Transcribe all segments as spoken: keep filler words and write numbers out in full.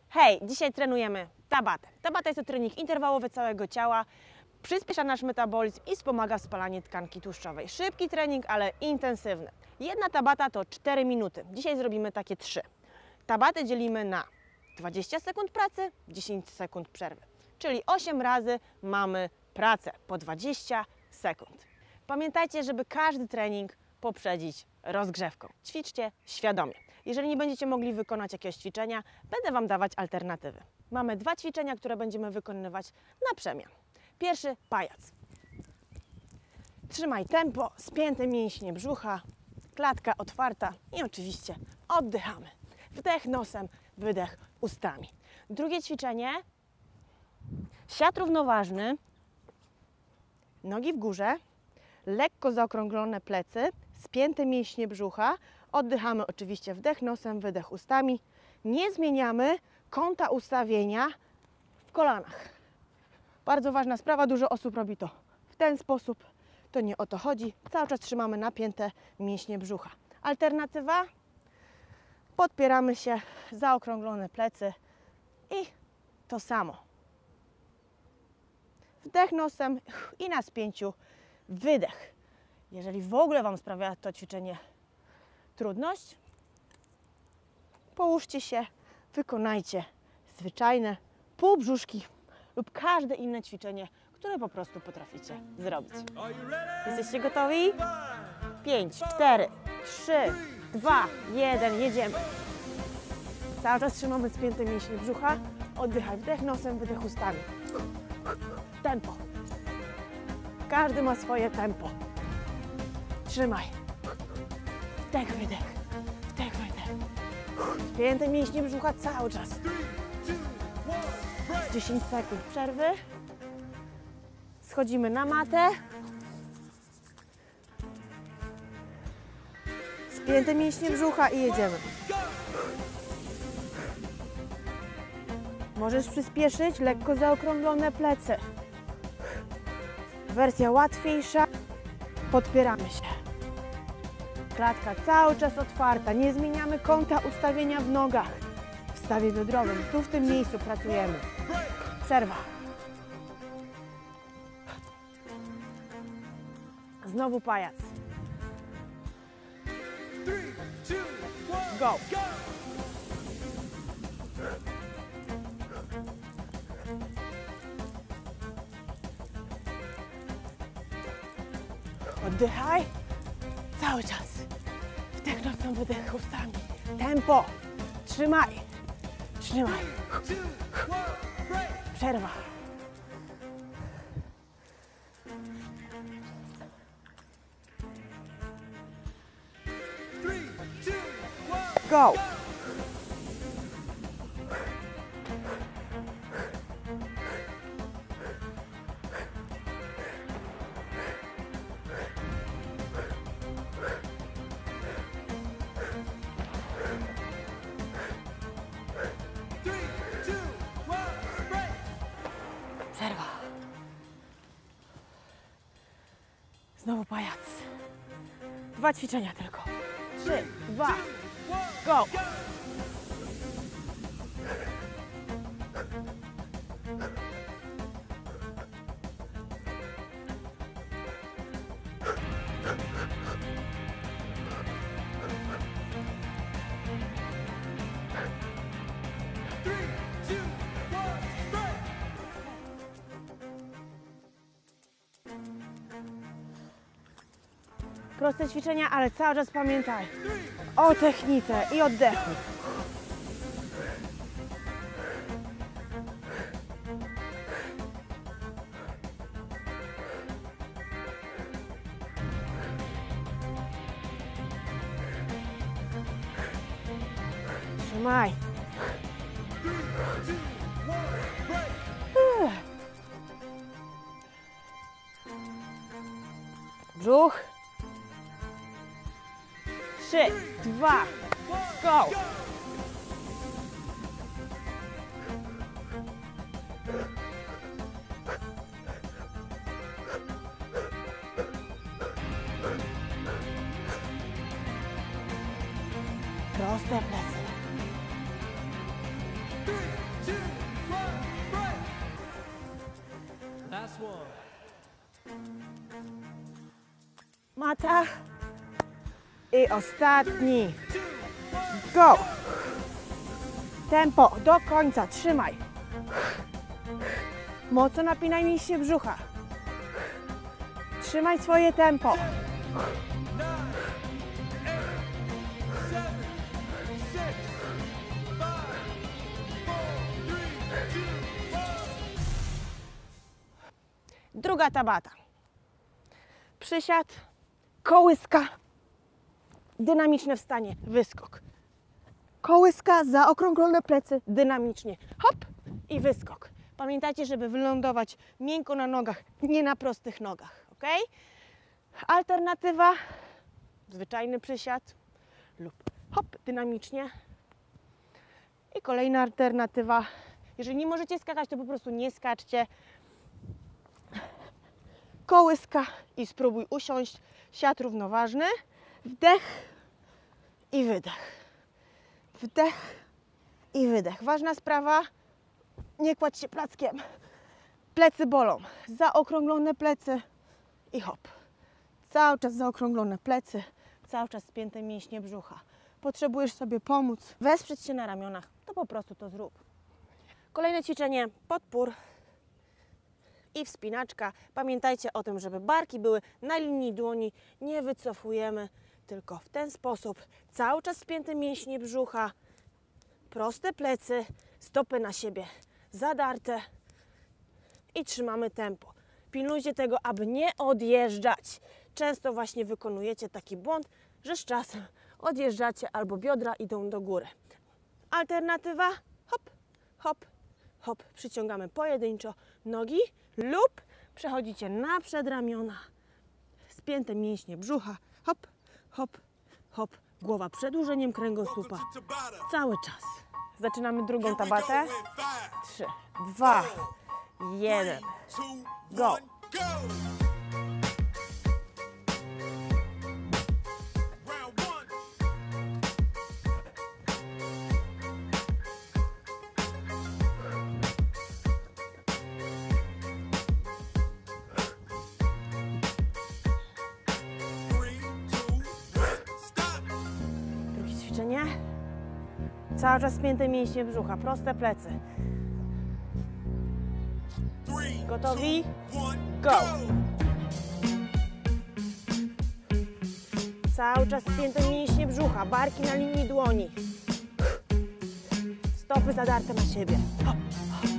Hej, dzisiaj trenujemy Tabatę. Tabata jest to trening interwałowy całego ciała, przyspiesza nasz metabolizm i wspomaga w spalaniu tkanki tłuszczowej. Szybki trening, ale intensywny. Jedna Tabata to cztery minuty. Dzisiaj zrobimy takie trzy. Tabatę dzielimy na dwadzieścia sekund pracy, dziesięć sekund przerwy. Czyli osiem razy mamy pracę po dwadzieścia sekund. Pamiętajcie, żeby każdy trening poprzedzić rozgrzewką. Ćwiczcie świadomie. Jeżeli nie będziecie mogli wykonać jakiegoś ćwiczenia, będę Wam dawać alternatywy. Mamy dwa ćwiczenia, które będziemy wykonywać na przemian. Pierwszy pajac. Trzymaj tempo, spięte mięśnie brzucha, klatka otwarta i oczywiście oddychamy. Wdech nosem, wydech ustami. Drugie ćwiczenie. Siat równoważny, nogi w górze, lekko zaokrąglone plecy, spięte mięśnie brzucha. Oddychamy oczywiście wdech nosem, wydech ustami. Nie zmieniamy kąta ustawienia w kolanach. Bardzo ważna sprawa, dużo osób robi to w ten sposób. To nie o to chodzi. Cały czas trzymamy napięte mięśnie brzucha. Alternatywa. Podpieramy się, zaokrąglone plecy i to samo. Wdech nosem i na spięciu wydech. Jeżeli w ogóle Wam sprawia to ćwiczenie trudność, połóżcie się, wykonajcie zwyczajne półbrzuszki lub każde inne ćwiczenie, które po prostu potraficie zrobić. Jesteście gotowi? pięć, cztery, trzy, dwa, jeden, jedziemy. Cały czas trzymamy spięte mięśnie brzucha. Oddychaj, wdech nosem, wydech ustami. Tempo. Każdy ma swoje tempo. Trzymaj. Wdech, wydech. Wdech, wydech. Spięte mięśnie brzucha cały czas. dziesięć sekund przerwy. Schodzimy na matę. Spięte mięśnie brzucha i jedziemy. Możesz przyspieszyć, lekko zaokrąglone plecy. Wersja łatwiejsza. Podpieramy się. Klatka cały czas otwarta. Nie zmieniamy kąta ustawienia w nogach. W stawie biodrowym. Tu w tym miejscu pracujemy. Przerwa. Znowu pajac. Go. Oddychaj. Cały czas. Wdech nosem, wydech ustami. Tempo. Trzymaj. Trzymaj. Przerwa. Go. Przerwa. Znowu pajac. Dwa ćwiczenia tylko. Trzy, dwa, go! Proste ćwiczenia, ale cały czas pamiętaj o technice i oddechu. Trzymaj. Brzuch. Trzy, dwa, go! Proste plecy. Mata. I ostatni. Go. Tempo do końca. Trzymaj. Mocno napinaj mięśnie brzucha. Trzymaj swoje tempo. Druga tabata. Przysiad, kołyska, dynamiczne wstanie, wyskok. Kołyska, zaokrąglone plecy, dynamicznie. Hop i wyskok. Pamiętajcie, żeby wylądować miękko na nogach, nie na prostych nogach. Ok? Alternatywa, zwyczajny przysiad lub hop, dynamicznie. I kolejna alternatywa, jeżeli nie możecie skakać, to po prostu nie skaczcie. Kołyska i spróbuj usiąść. Siad równoważny. Wdech i wydech. Wdech i wydech. Ważna sprawa, nie kładź się plackiem. Plecy bolą. Zaokrąglone plecy i hop. Cały czas zaokrąglone plecy, cały czas spięte mięśnie brzucha. Potrzebujesz sobie pomóc, wesprzeć się na ramionach, to po prostu to zrób. Kolejne ćwiczenie, podpór i wspinaczka. Pamiętajcie o tym, żeby barki były na linii dłoni, nie wycofujemy, tylko w ten sposób. Cały czas spięte mięśnie brzucha, proste plecy, stopy na siebie zadarte i trzymamy tempo. Pilnujcie tego, aby nie odjeżdżać. Często właśnie wykonujecie taki błąd, że z czasem odjeżdżacie albo biodra idą do góry. Alternatywa, hop, hop, hop. Przyciągamy pojedynczo nogi lub przechodzicie na przedramiona. Spięte mięśnie brzucha, hop, hop, hop. Głowa przedłużeniem kręgosłupa. Cały czas. Zaczynamy drugą tabatę. Trzy, dwa, jeden. Go! Drugie ćwiczenie. Cały czas spięte mięśnie brzucha, proste plecy. Gotowi? Go! Cały czas spięte mięśnie brzucha, barki na linii dłoni. Stopy zadarte na siebie. Hop, hop.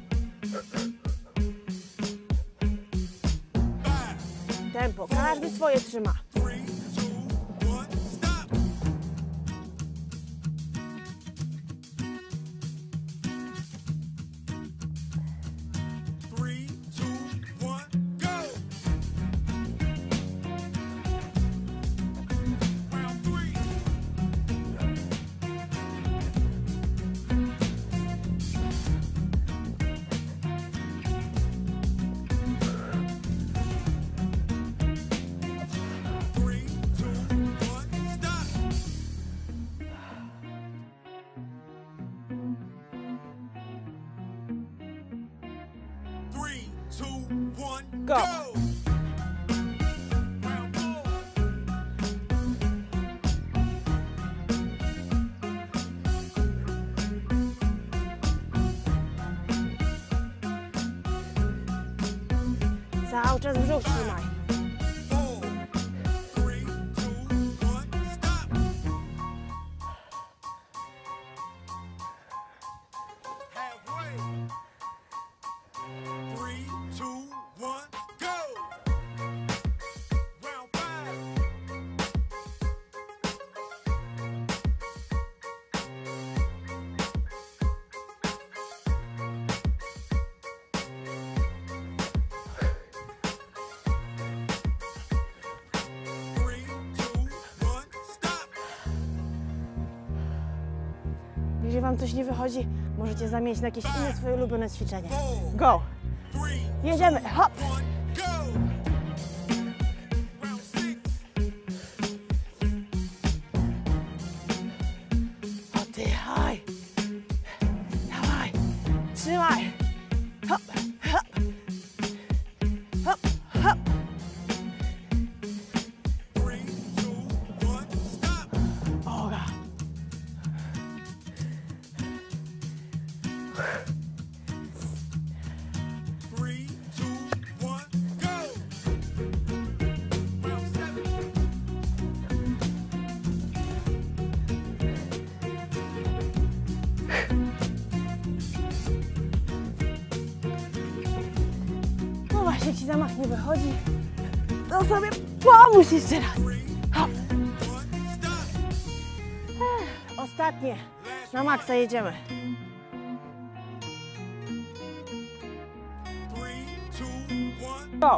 Tempo, każdy swoje trzyma. Go! Cały czas brzuch trzymaj. Jeżeli Wam coś nie wychodzi, możecie zamienić na jakieś inne swoje ulubione ćwiczenie. Go! Jedziemy! Hop! Oddychaj! Dawaj! Trzymaj! Hop! Hop! Hop! Hop! Three, two, one, go! Round seven. No właśnie, ci zamach nie wychodzi. To sobie pomóż jeszcze raz. Hop. Ech, ostatnie. Na maksa jedziemy. Three, two, one, Go. go!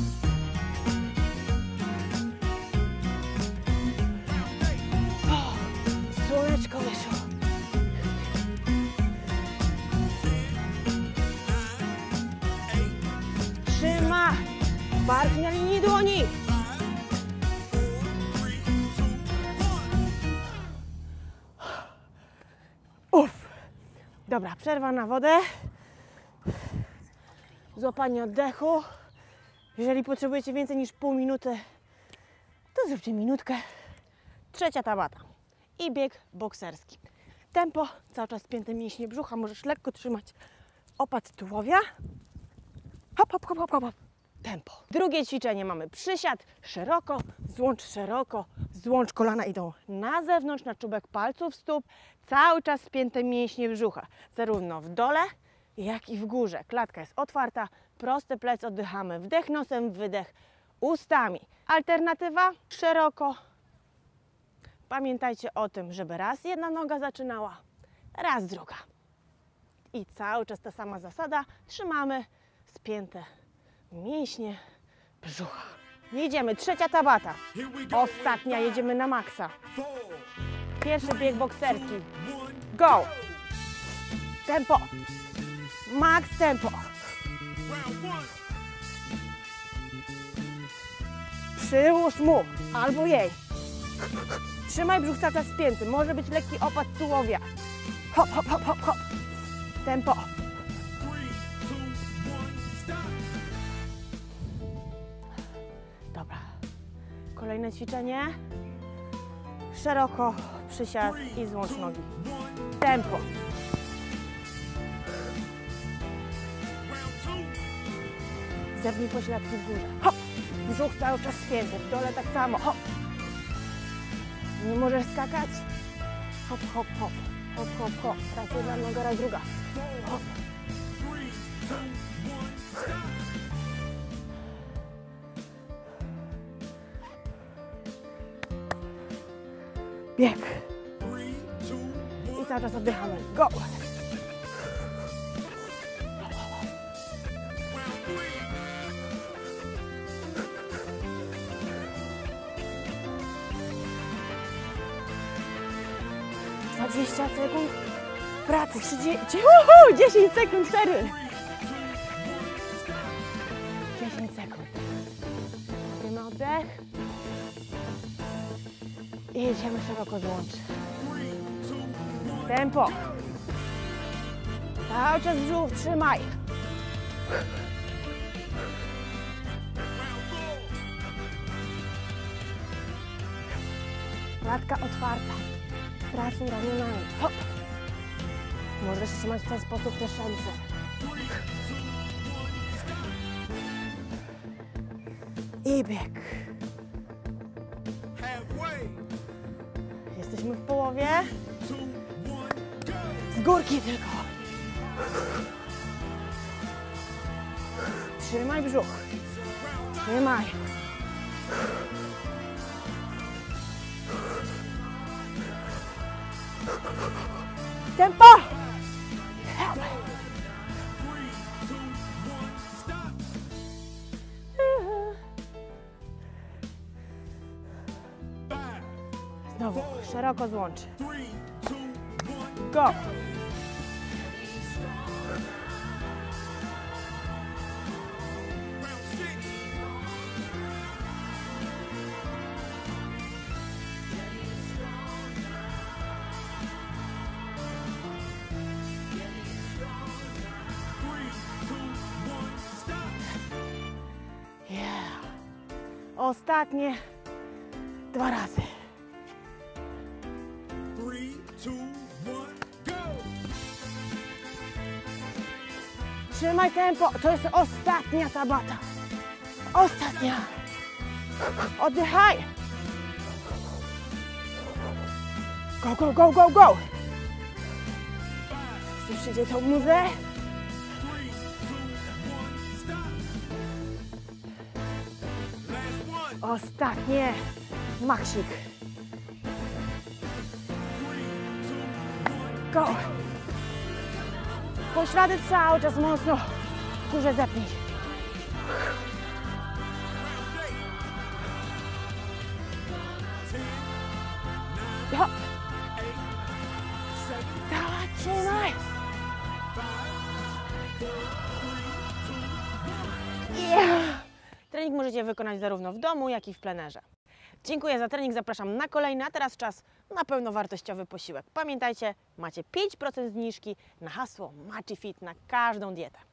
O, słoneczko wyszło. Trzyma. Bark na linii dłoni. Uff. Dobra, przerwa na wodę. Złapanie oddechu. Jeżeli potrzebujecie więcej niż pół minuty, to zróbcie minutkę. Trzecia tabata. I bieg bokserski. Tempo, cały czas spięte mięśnie brzucha. Możesz lekko trzymać opat tułowia. Hop, hop, hop, hop, hop. Tempo. Drugie ćwiczenie mamy przysiad, szeroko, złącz szeroko, złącz kolana idą na zewnątrz, na czubek palców stóp, cały czas spięte mięśnie brzucha, zarówno w dole, jak i w górze. Klatka jest otwarta, proste plecy, oddychamy, wdech nosem, wydech ustami. Alternatywa, szeroko. Pamiętajcie o tym, żeby raz jedna noga zaczynała, raz druga. I cały czas ta sama zasada, trzymamy spięte mięśnie brzucha. Jedziemy, trzecia tabata. Here we go. Ostatnia, jedziemy na maksa. Four, Pierwszy bieg bokserski. one, Go! Tempo. Max tempo. round one. Przyłóż mu albo jej. Trzymaj brzuch cały czas spięty. Może być lekki opad tułowia. Hop, hop, hop, hop, hop. Tempo. Three, two, one, stop. Dobra. Kolejne ćwiczenie. Szeroko przysiad i złącz nogi. One, Tempo. round two. Zepnij pośladki w górze. Hop. Brzuch cały czas spięty. W dole tak samo. Hop. Nie możesz skakać. Hop, hop, hop. Hop, hop, hop. Raz jedna noga, raz druga. Hop. Three, two, one, stop. Bieg. Three, two, I one, cały czas oddychamy. Go. round three. dwadzieścia sekund pracy. trzydzieści, uhu, dziesięć sekund przerwy. dziesięć sekund. Łapiemy oddech. I jedziemy szeroko złącz. Tempo. Cały czas brzuch trzymaj. Klatka otwarta. Pracuj ramionami. Hop. Możesz trzymać w ten sposób też ręce. I bieg. Halfway. Jesteśmy w połowie. Two, one, go. Z górki tylko. Trzymaj brzuch. Trzymaj. Tempo! Znowu szeroko złącz. Three, two, one, Go! round six. Three, two, one, stop. Yeah. Ostatnie dwa razy. Three, two, one, go. Trzymaj tempo. To jest ostatnia tabata. Ostatnia. Oddychaj. Go, go, go, go, go. Słyszycie tą muzę? Three, two, one, stop. Last one. Ostatnie. Maksik. Three, two, one. Go. Poślady cały czas mocno w górze zepnij. Hop. Dawaj, trzymaj. Yeah. Trening możecie wykonać zarówno w domu, jak i w plenerze. Dziękuję za trening, zapraszam na kolejny, a teraz czas na pełnowartościowy posiłek. Pamiętajcie, macie pięć procent zniżki na hasło MachiFit na każdą dietę.